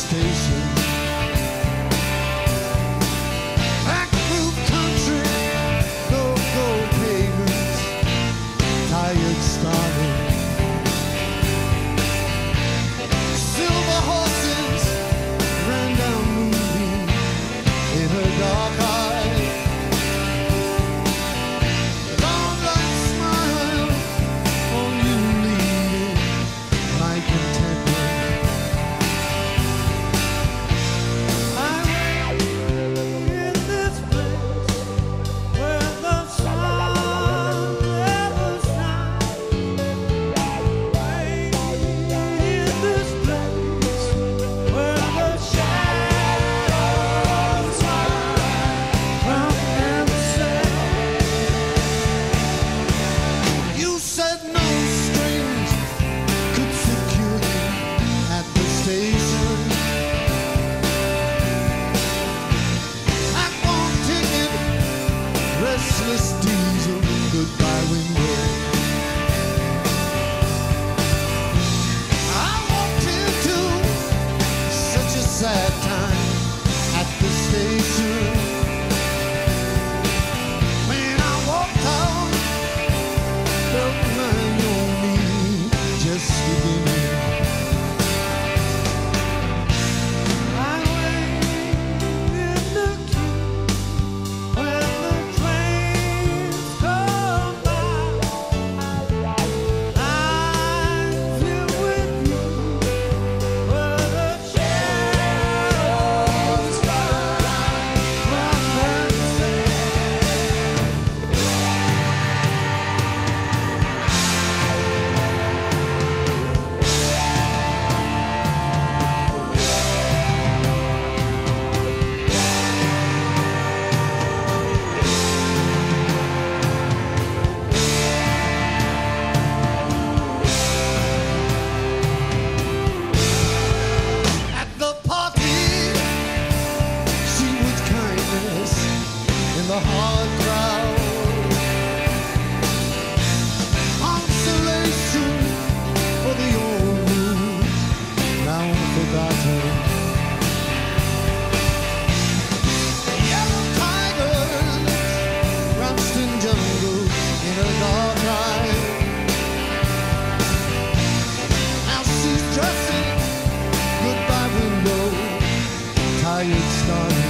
station. Back through country, no gold pavements, tired starting. Silver horses ran down moonbeam in her dark eyes. Long light smile on you leading my contentment. I wait in this place where the sun never shines. Wait in this place where the shadows hide from and say. You said no strings could secure you at the station. At one ticket, restless diesel, goodbye window. I walked into such a sad time at the station. When I walked out, felt my own need just beginning. I wait in the queue when the trains come by. I'm filled with you where the shadows ride from and say. At the party, she was kindness in the hard crowd. Consolation for the old news, now forgotten. Yellow tigers crouched in jungles in her dark eyes. Now she's dressing goodbye window, tired starting.